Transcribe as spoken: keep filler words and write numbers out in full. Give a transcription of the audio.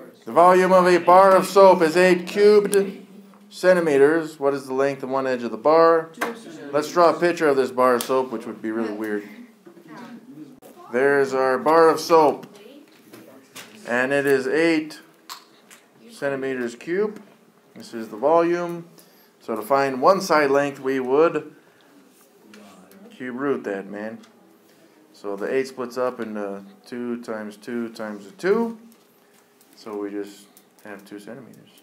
The volume of a bar of soap is eight cubed centimeters. What is the length of one edge of the bar? Let's draw a picture of this bar of soap, which would be really weird. There's our bar of soap, and it is eight centimeters cubed. This is the volume. So to find one side length, we would cube root that, man. So the eight splits up into two times two times a two. So we just have two centimeters.